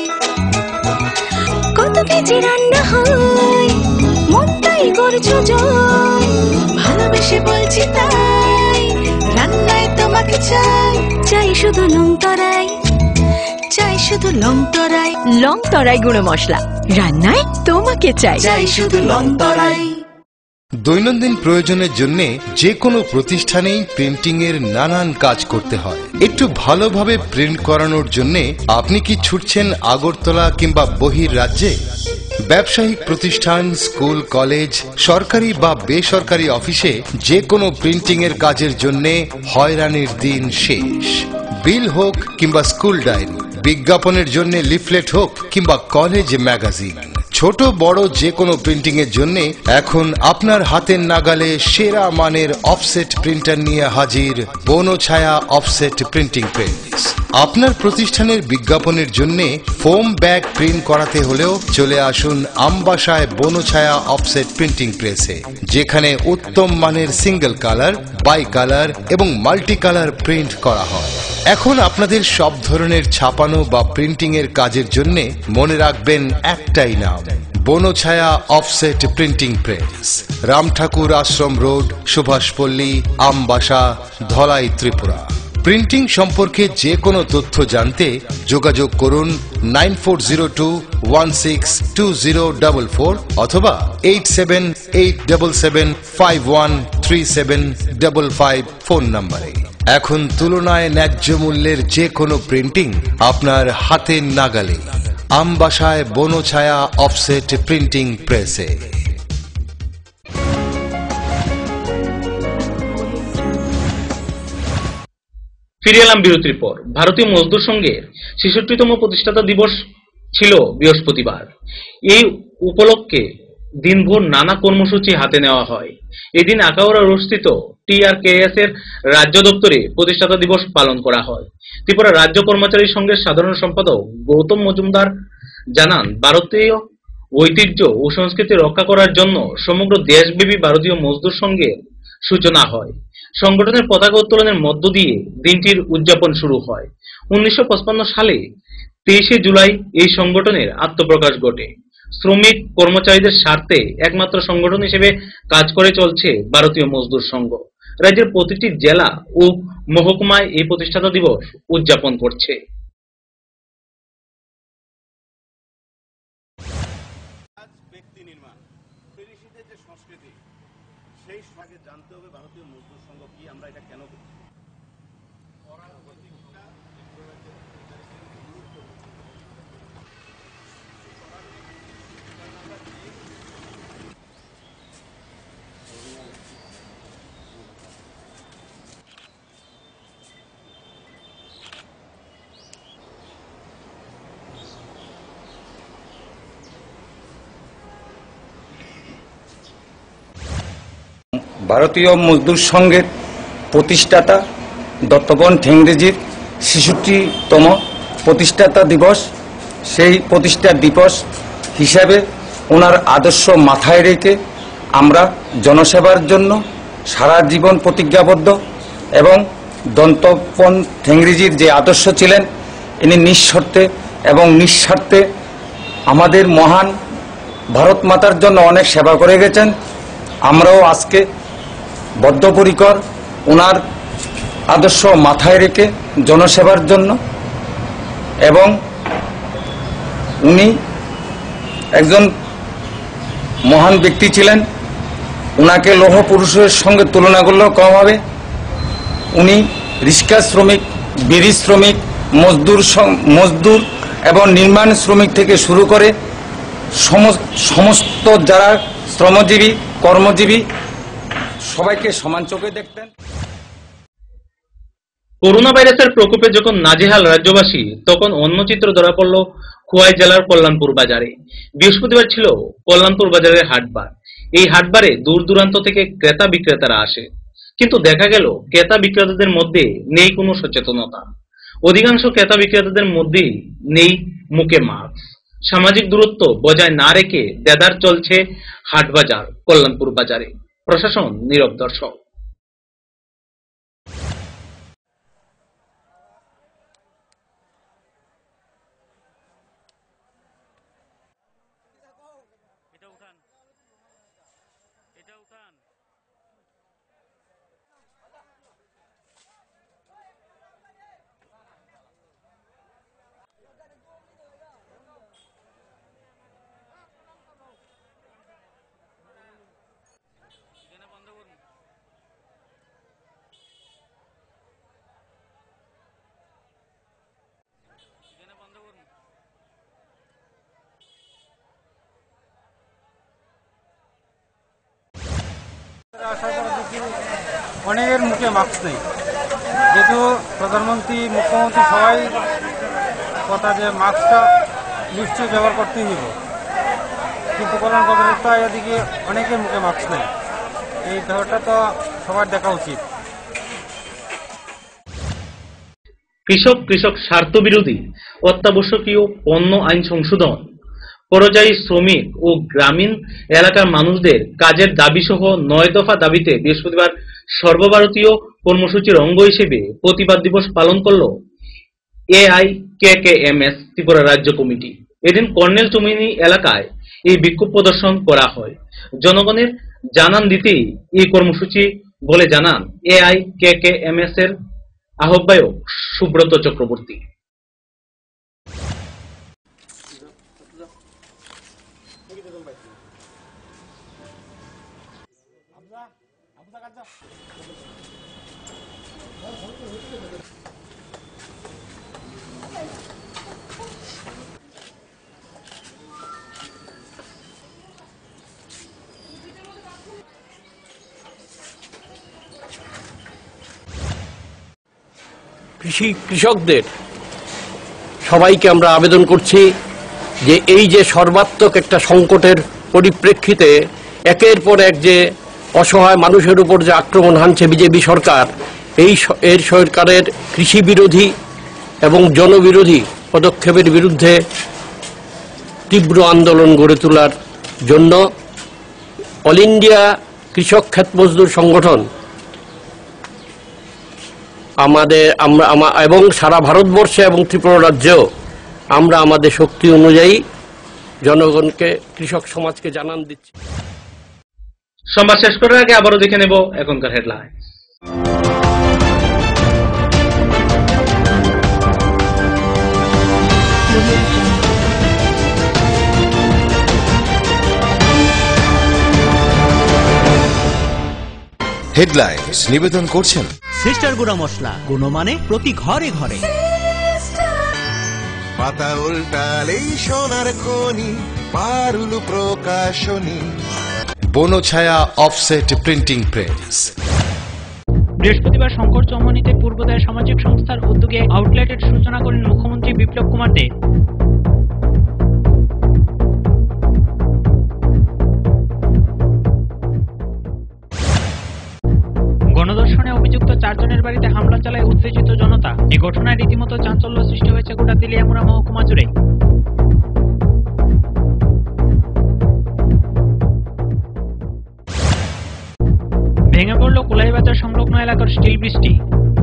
কত কেজি রান্না হয়, মনটাই করছো জয়, ভালোবেসে বলছি তাই, রান্নায় তোমাকে চাই, চাই শুধু লং তরাই, চাই শুধু লং তরাই। লং তরাই গুঁড়ো মশলা, রান্নায় তোমাকে চাই, চাই শুধু লং তরাই। দৈনন্দিন প্রয়োজনের জন্য যে কোনো প্রতিষ্ঠানেই প্রিন্টিং এর নানান কাজ করতে হয়। একটু ভালোভাবে প্রিন্ট করানোর জন্য আপনি কি ছুটছেন আগরতলা কিংবা বহির রাজ্যে? ব্যবসায়িক প্রতিষ্ঠান, স্কুল, কলেজ, সরকারি বা বেসরকারি অফিসে যে কোনো প্রিন্টিং এর কাজের জন্য হয়রানির দিন শেষ। বিল হোক কিংবা স্কুল ডায়েরি, বিজ্ঞাপনের জন্য লিফলেট হোক কিংবা কলেজ ম্যাগাজিন, ছোট বড় যে কোনো প্রিন্টিং এর জন্য এখন আপনার হাতের নাগালে সেরা মানের অফসেট প্রিন্টার নিয়ে হাজির বনছায়া অফসেট প্রিন্টিং প্রেস। আপনার প্রতিষ্ঠানের বিজ্ঞাপনের জন্য ফোম ব্যাগ প্রিন্ট করাতে হলেও চলে আসুন আমবাসায় বনছায়া অফসেট প্রিন্টিং প্রেসে, যেখানে উত্তম মানের সিঙ্গেল কালার, বাই কালার এবং মাল্টি কালার প্রিন্ট করা হয়। এখন আপনাদের সব ধরনের ছাপানো বা প্রিন্টিং এর কাজের জন্য মনে রাখবেন একটাই নাম, Banchhaya offset printing press, Ram Thakur Ashram road, Subhashpalli, Ambassa, Dhalai, Tripura. Printing সম্পর্কে যে কোনো তথ্য জানতে যোগাযোগ করুন nine four zero two one six two zero double four অথবা eight seven eight double seven five one three seven double five phone নম্বরে। এখন তুলনায় ন্যায্য মূল্যের যে কোনো প্রিন্টিং আপনার হাতের নাগালে, আমবাসায় বনছায়া অফসেট প্রিন্টিং প্রেসে। ফিরে এলাম বিরতির পর। ভারতীয় মজদুর সংঘের ছেষট্টিতম প্রতিষ্ঠাতা দিবস ছিল বৃহস্পতিবার। এই উপলক্ষে দিনভর নানা কর্মসূচি হাতে নেওয়া হয়। এদিন আখাউড়া রোডস্থিত টি আর কে এস এর রাজ্য দপ্তরে প্রতিষ্ঠাতা দিবস পালন করা হয়। ত্রিপুরা রাজ্য কর্মচারী সংঘের সাধারণ সম্পাদক গৌতম মজুমদার জানান, ভারতীয় ঐতিহ্য ও সংস্কৃতি রক্ষা করার জন্য সমগ্র দেশব্যাপী ভারতীয় মজদুর সংঘের সূচনা হয়। সংগঠনের পতাকা উত্তোলনের মধ্য দিয়ে দিনটির উদযাপন শুরু হয়। উনিশশো পঁচপান্ন সালে তেইশে জুলাই এই সংগঠনের আত্মপ্রকাশ ঘটে। শ্রমিক কর্মচারীদের স্বার্থে একমাত্র সংগঠন হিসেবে কাজ করে চলছে ভারতীয় মজদুর সংঘ। রাজ্যের প্রতিটি জেলা ও মহকুমায় এই প্রতিষ্ঠাতা দিবস উদযাপন করছে। ভারতীয় মজদুর সংঘের প্রতিষ্ঠাতা দত্তবন ঠেঙ্গরেজির ছেষট্টিতম প্রতিষ্ঠাতা দিবস। সেই প্রতিষ্ঠা দিবস হিসাবে ওনার আদর্শ মাথায় রেখে আমরা জনসেবার জন্য সারা জীবন প্রতিজ্ঞাবদ্ধ এবং দত্তবন ঠেঙ্গরেজির যে আদর্শ ছিলেন, ইনি নিঃশর্তে এবং নিঃস্বার্থে আমাদের মহান ভারত মাতার জন্য অনেক সেবা করে গেছেন। আমরাও আজকে বদ্ধপরিকর ওনার আদর্শ মাথায় রেখে জনসেবার জন্য, এবং উনি একজন মহান ব্যক্তি ছিলেন। ওনাকে লৌহ পুরুষের সঙ্গে তুলনা করলেও কম হবে। উনি রিক্সা শ্রমিক, বিড়ি শ্রমিক, মজদুর মজদুর এবং নির্মাণ শ্রমিক থেকে শুরু করে সমস্ত যারা শ্রমজীবী কর্মজীবী সবাইকে সমান চোখে দেখতেন। করোনা ভাইরাসের প্রকোপে যখন নাজেহাল রাজ্যবাসী, তখন অন্য চিত্র ধরা পড়ল খোয়াই জেলার কল্যাণপুর বাজারে। বৃহস্পতিবার ছিল কল্যাণপুর বাজারের হাটবার। এই হাটবারে দূর দূরান্ত থেকে ক্রেতা বিক্রেতারা আসে, কিন্তু দেখা গেল ক্রেতা বিক্রেতাদের মধ্যে নেই কোনো সচেতনতা। অধিকাংশ ক্রেতা বিক্রেতাদের মধ্যেই নেই মুখে মাস্ক। সামাজিক দূরত্ব বজায় না রেখে দেদার চলছে হাটবাজার কল্যাণপুর বাজারে। প্রশাসন নীরব দর্শক। অনেকের মুখে মাস্ক নেই, যেহেতু প্রধানমন্ত্রী মুখ্যমন্ত্রী সবাই কথা যে মাস্কটা নিশ্চয়ই ব্যবহার করতেই হবে, কিন্তু কল্যাণ কর্মকর্তা এদিকে অনেকের মুখে মাস্ক নেই। এই ব্যাপারটা তো সবার দেখা উচিত। কৃষক কৃষক স্বার্থ বিরোধী অত্যাবশ্যকীয় পণ্য আইন সংশোধন, পরিযায়ী শ্রমিক ও গ্রামীণ এলাকার মানুষদের কাজের দাবি সহ নয় দফা দাবিতে বৃহস্পতিবার সর্বভারতীয় কর্মসূচির অঙ্গ হিসেবে প্রতিবাদ দিবস পালন করল A I K K M S Tripura রাজ্য কমিটি। এদিন কর্নেল চুমিনি এলাকায় এই বিক্ষোভ প্রদর্শন করা হয়। জনগণের জানান দিতেই এই কর্মসূচি বলে জানান A I K K M S এর আহ্বায়ক সুব্রত চক্রবর্তী। কৃষি কৃষকদের সবাইকে আমরা আবেদন করছি যে এই যে সর্বাত্মক একটা সংকটের পরিপ্রেক্ষিতে একের পর এক যে অসহায় মানুষের উপর যে আক্রমণ হানছে বিজেপি সরকার, এই এর সরকারের কৃষি বিরোধী এবং জনবিরোধী পদক্ষেপের বিরুদ্ধে তীব্র আন্দোলন গড়ে তোলার জন্য অল ইন্ডিয়া কৃষক ক্ষেত মজদুর সংগঠন আমাদের আমরা এবং সারা ভারতবর্ষে এবং ত্রিপুরা রাজ্যেও আমরা আমাদের শক্তি অনুযায়ী জনগণকে, কৃষক সমাজকে জানান দিচ্ছি। সংবাদ শেষ করার আগে আবারও দেখে নেব এখনকার হেডলাইন। হেডলাইন্স নিবেদন করছেন সিস্টার গুঁড়া মশলা, গুণমানে প্রতি ঘরে ঘরে। পাতা উল্টালেই সোনার খনি, Parul Prakashani. Banchhaya offset printing press. বৃহস্পতিবার শঙ্কর চৌমুহনীতে পূর্বোদয় সামাজিক সংস্থার উদ্যোগে আউটলেটের সূচনা করেন মুখ্যমন্ত্রী বিপ্লব কুমার দেব। গণধর্ষণে অভিযুক্ত চারজনের বাড়িতে হামলা চালায় উত্তেজিত জনতা। এই ঘটনায় রীতিমতো চাঞ্চল্য সৃষ্টি হয়েছে গোটা তেলিয়ামুড়া মহকুমা জুড়ে। ভেঙে পড়ল কোলাইবাজার সংলগ্ন এলাকার স্টিল ব্রিজটি।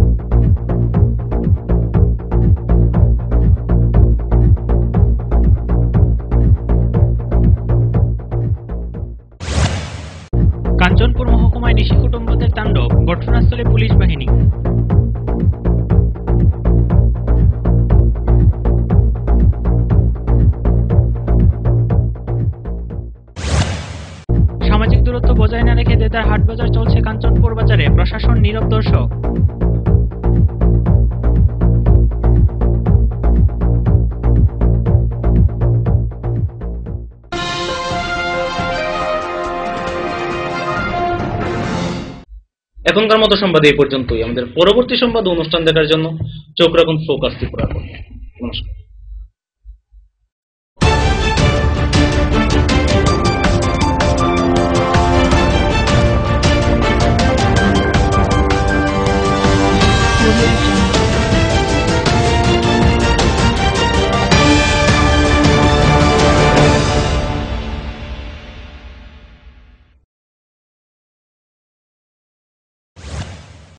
কাঞ্চনপুর মহকুমায় নিশি কুটুম্বদের তাণ্ডব, ঘটনাস্থলে পুলিশ বাহিনী। সামাজিক দূরত্ব বজায় না রেখে দেদার হাট বাজার চলছে কাঞ্চনপুর বাজারে, প্রশাসন নীরব দর্শক। এখনকার মতো সংবাদ এই পর্যন্তই। আমাদের পরবর্তী সংবাদ অনুষ্ঠান দেখার জন্য চোখ রাখুন ফোকাস ত্রিপুরা। নমস্কার।